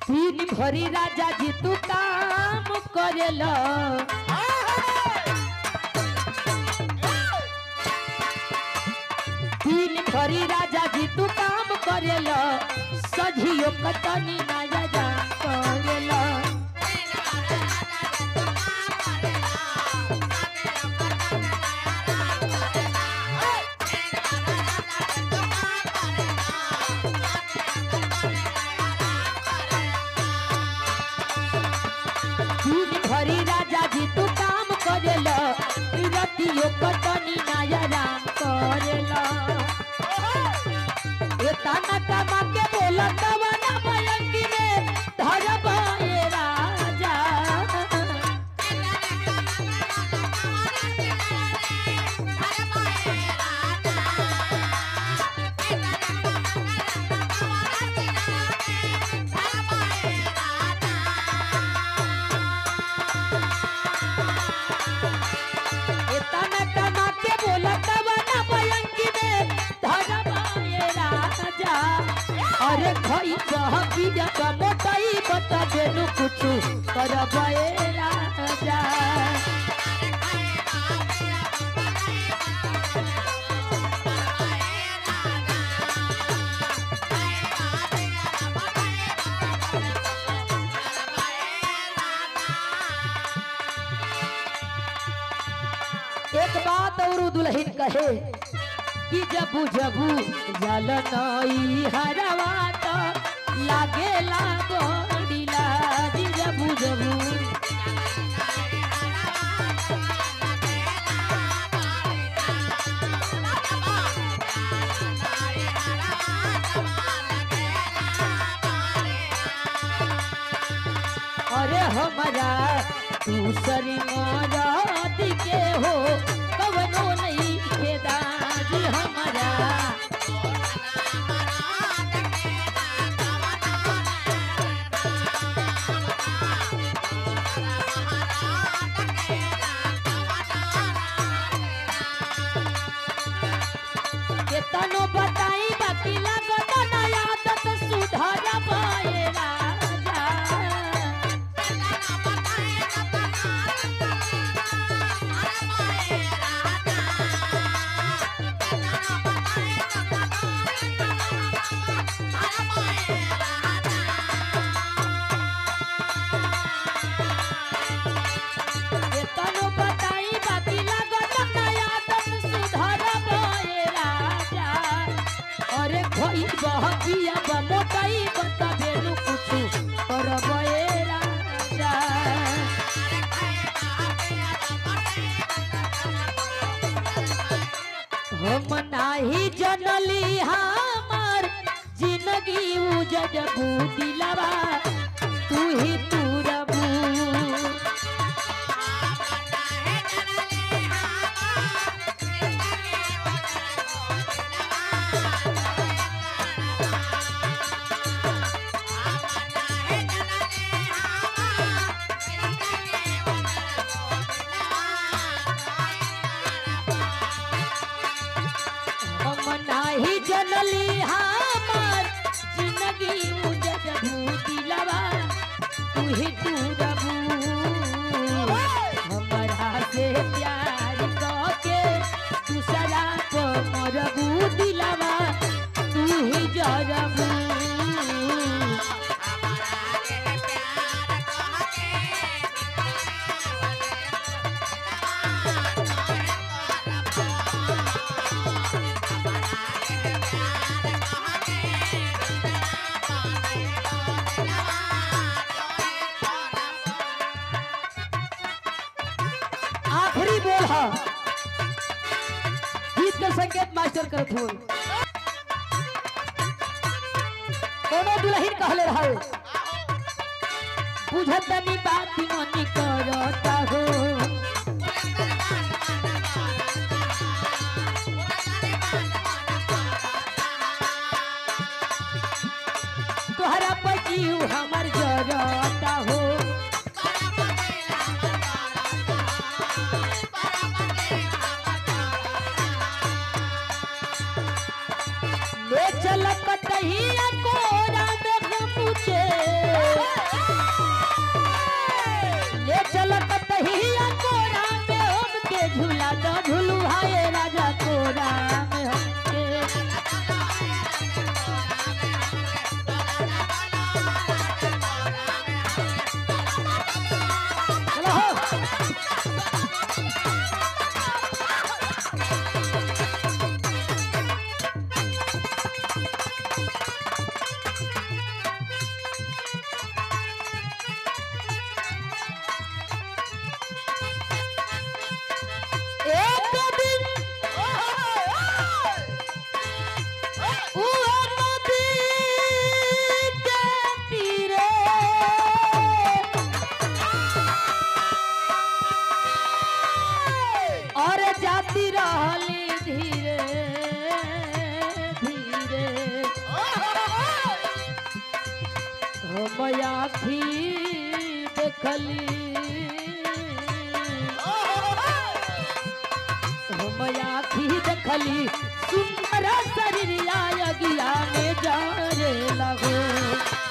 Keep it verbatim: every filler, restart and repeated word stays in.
दिन भरी राजा जी तू काम करेला दिन भरी राजा जी तू काम करेला सझियो कतनी नया जा करेला हरी राजा जी तू काम करेला रतियो कतनी नया राम करेला एतना कमा के बोला तवना भयंगी में धरबा ए राजा अरे भाई बहबिया का मोटाई बता देनु कुछ करबे राजा एक बात और दुल्हन कहे कि जबू जबू जल नई हरवा तो लागे लागोड़ी लाज जबू जबू अरे हमारा दूसरी मौत के हो कवनो नहीं खेदाज हमारा केतनो बताई बाकी लागत नया आदत सुधार पाए राजा केतनो बताई बाकी लागत नया आदत सुधार पाए राजा अरे भाई बहबिया बा मोटाई बता देनु कुछ करबे राजा हम नाही जनली हमार जिंदगी उजड़ दिलवा तू ही तू रबू नाही जनली हमार जिंदगी उजड़ दिलवा तू ही तू रबू हमरा से प्यार करके दूसरा को मरबू दिलवा तू ही जरबू आखिरी बोल है गीत के संकेत मास्टर करत हो कोनो दुल्हन कहले रहो बुझत नहीं बात मनी करता हो तोहरा पजीव हमर जरता हो ले चल कतहिया कोरा में मुझे हम आखी देखली हम आखी देखली सुंदर शरीर अगिया में जारे लगो